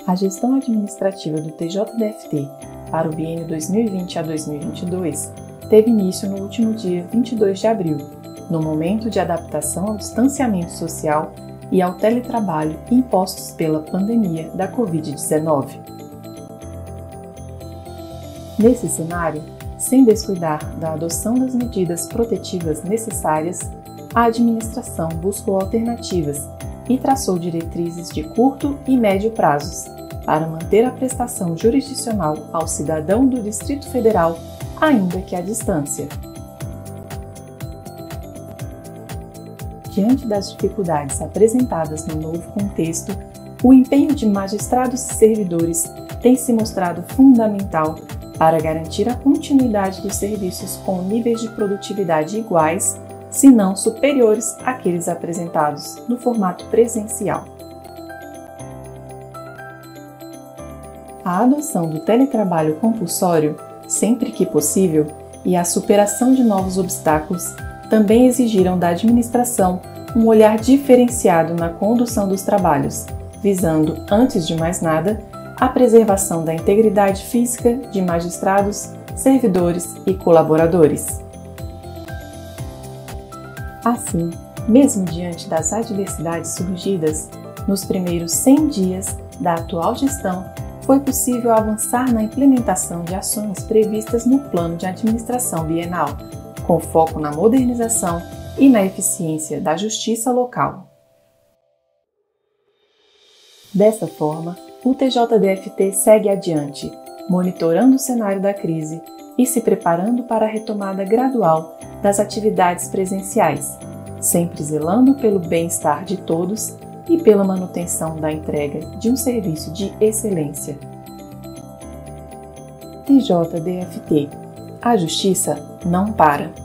A gestão administrativa do TJDFT para o biênio 2020 a 2022 teve início no último dia 22 de abril, no momento de adaptação ao distanciamento social e ao teletrabalho impostos pela pandemia da Covid-19. Nesse cenário, sem descuidar da adoção das medidas protetivas necessárias, a administração buscou alternativas e traçou diretrizes de curto e médio prazos para manter a prestação jurisdicional ao cidadão do Distrito Federal, ainda que à distância. Diante das dificuldades apresentadas no novo contexto, o empenho de magistrados e servidores tem se mostrado fundamental para garantir a continuidade dos serviços com níveis de produtividade iguais, se não superiores àqueles apresentados no formato presencial. A adoção do teletrabalho compulsório, sempre que possível, e a superação de novos obstáculos também exigiram da administração um olhar diferenciado na condução dos trabalhos, visando, antes de mais nada, a preservação da integridade física de magistrados, servidores e colaboradores. Assim, mesmo diante das adversidades surgidas, nos primeiros 100 dias da atual gestão, foi possível avançar na implementação de ações previstas no Plano de Administração Bienal, com foco na modernização e na eficiência da justiça local. Dessa forma, o TJDFT segue adiante, monitorando o cenário da crise e se preparando para a retomada gradual das atividades presenciais, sempre zelando pelo bem-estar de todos e pela manutenção da entrega de um serviço de excelência. TJDFT. A justiça não para.